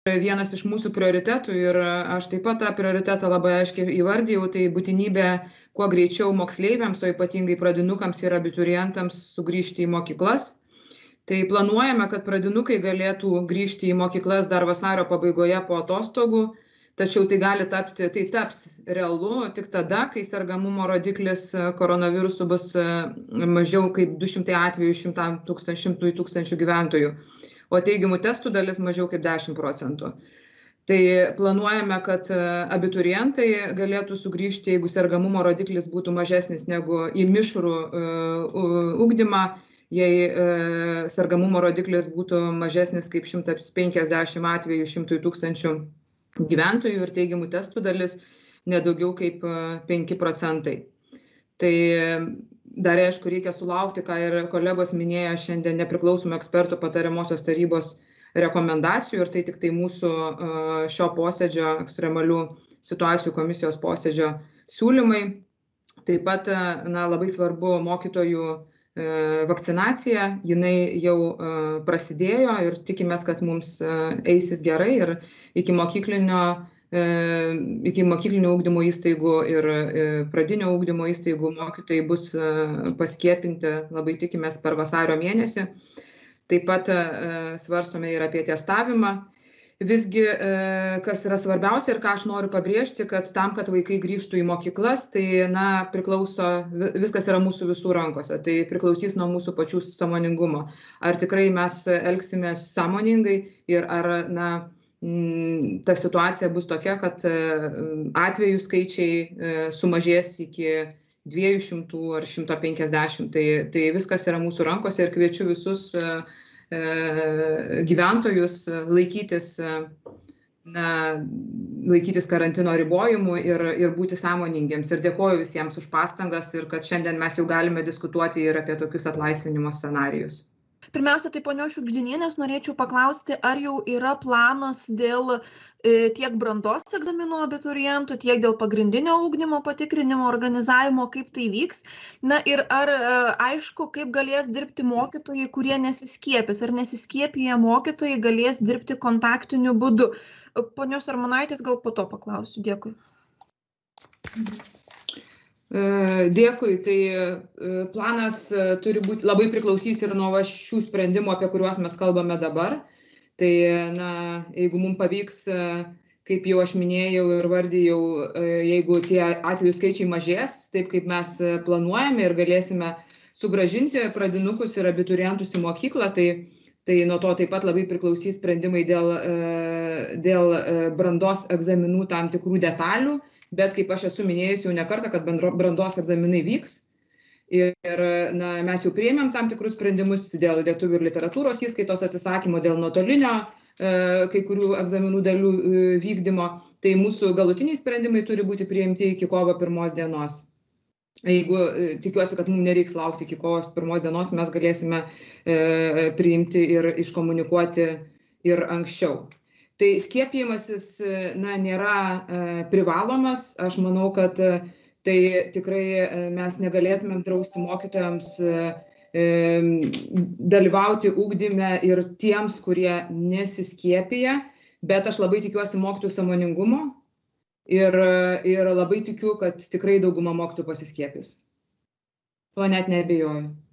vienas iš mūsų prioritetų ir aš taip pat tą prioritetą labai aiškiai įvardijau, tai būtinybė kuo greičiau moksleiviams, o ypatingai pradinukams ir abiturientams sugrįžti į mokyklas. Tai planuojame, kad pradinukai galėtų grįžti į mokyklas dar vasario pabaigoje po atostogų, tačiau tai taps realu tik tada, kai sergamumo rodiklis koronavirusu bus mažiau kaip 200 atvejų 100 tūkstančių gyventojų, o teigiamų testų dalis mažiau kaip 10%. Tai planuojame, kad abiturientai galėtų sugrįžti, jeigu sergamumo rodiklis būtų mažesnis negu į mišrų ugdymą, jei sergamumo rodiklis būtų mažesnis kaip 150 atvejų 100 tūkstančių gyventojų ir teigiamų testų dalis nedaugiau kaip 5%. Tai dar aišku reikia sulaukti, ką ir kolegos minėjo šiandien, nepriklausomų ekspertų patariamosios tarybos rekomendacijų, ir tai tik tai mūsų šio posėdžio, ekstremalių situacijų komisijos posėdžio siūlymai. Taip pat labai svarbu mokytojų vakcinacija, jinai jau prasidėjo ir tikimės, kad mums eisis gerai ir iki mokyklinio ugdymo įstaigų ir pradinio ugdymo įstaigų mokytojai bus paskiepinti, labai tikimės, per vasario mėnesį. Taip pat svarstome ir apie testavimą. Visgi, kas yra svarbiausia ir ką aš noriu pabrėžti, kad tam, kad vaikai grįžtų į mokyklas, tai viskas yra mūsų visų rankose, tai priklausys nuo mūsų pačių sąmoningumo. Ar tikrai mes elgsimės sąmoningai ir ar ta situacija bus tokia, kad atvejų skaičiai sumažės iki 200 ar 150. Tai viskas yra mūsų rankose ir kviečiu visus gyventojus laikytis karantino ribojimų ir būti sąmoningiems. Ir dėkoju visiems už pastangas ir kad šiandien mes jau galime diskutuoti ir apie tokius atlaisvinimo scenarijus. Pirmiausia, tai ponios Šiugždinienės norėčiau paklausti, ar jau yra planas dėl tiek brandos egzaminų abiturientų, tiek dėl pagrindinio ugdymo patikrinimo organizavimo, kaip tai vyks. Na ir ar aišku, kaip galės dirbti mokytojai, kurie nesiskiepys, ar nesiskiepiję mokytojai galės dirbti kontaktiniu būdu. Ponios Armonaitės gal po to paklausiu. Dėkui. Dėkui, tai planas turi būti, labai priklausys ir nuo šių sprendimų, apie kuriuos mes kalbame dabar. Tai, jeigu mums pavyks, kaip jau aš minėjau ir vardijau, jeigu tie atvejų skaičiai mažės, taip kaip mes planuojame ir galėsime sugrąžinti pradinukus ir abiturientus į mokyklą, tai nuo to taip pat labai priklausys sprendimai dėl brandos egzaminų tam tikrų detalių. Bet kaip aš esu minėjus jau ne kartą, kad brandos egzaminai vyks ir mes jau priėmėm tam tikrus sprendimus dėl lietuvių ir literatūros įskaitos atsisakymo, dėl nuotolinio kai kurių egzaminų dalių vykdymo. Tai mūsų galutiniai sprendimai turi būti priimti iki kovo 1 dienos. Jeigu tikiuosi, kad mums nereiks laukti iki kovo 1 dienos, mes galėsime priimti ir iškomunikuoti ir anksčiau. Tai skiepijimasis nėra privalomas. Aš manau, kad tai tikrai mes negalėtumėm drausti mokytojams dalyvauti ugdyme ir tiems, kurie nesiskiepija, bet aš labai tikiuosi mokytojų sąmoningumo ir labai tikiu, kad tikrai dauguma mokytojų pasiskiepys. To net neabejoju.